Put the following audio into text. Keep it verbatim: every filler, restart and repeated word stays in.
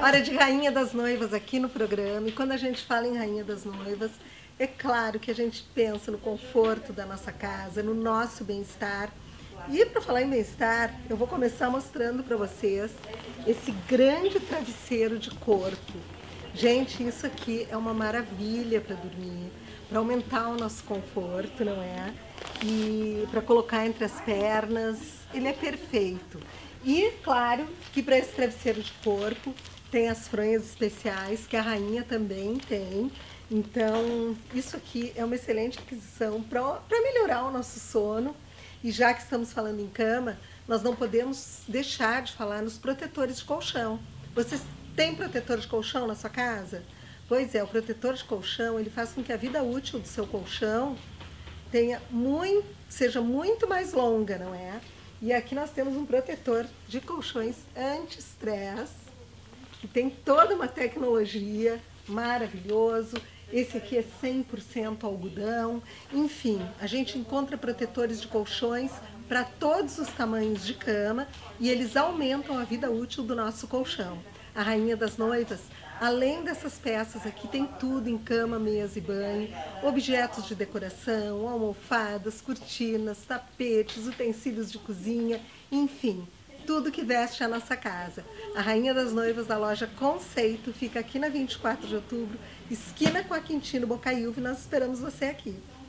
Hora de Rainha das Noivas aqui no programa. E quando a gente fala em Rainha das Noivas, é claro que a gente pensa no conforto da nossa casa, no nosso bem-estar. E para falar em bem-estar, eu vou começar mostrando para vocês esse grande travesseiro de corpo. Gente, isso aqui é uma maravilha para dormir, para aumentar o nosso conforto, não é? E para colocar entre as pernas, ele é perfeito. E claro que para esse travesseiro de corpo tem as fronhas especiais que a rainha também tem. Então isso aqui é uma excelente aquisição para melhorar o nosso sono. E já que estamos falando em cama, nós não podemos deixar de falar nos protetores de colchão. Vocês têm protetor de colchão na sua casa? Pois é, o protetor de colchão ele faz com que a vida útil do seu colchão tenha muito, seja muito mais longa, não é? E aqui nós temos um protetor de colchões anti-estresse, que tem toda uma tecnologia maravilhoso. Esse aqui é cem por cento algodão. Enfim, a gente encontra protetores de colchões para todos os tamanhos de cama e eles aumentam a vida útil do nosso colchão. A Rainha das Noivas, além dessas peças aqui, tem tudo em cama, mesa e banho, objetos de decoração, almofadas, cortinas, tapetes, utensílios de cozinha, enfim, tudo que veste a nossa casa. A Rainha das Noivas da loja Conceito fica aqui na vinte e quatro de outubro, esquina com a Quintino Bocaiúva, e nós esperamos você aqui.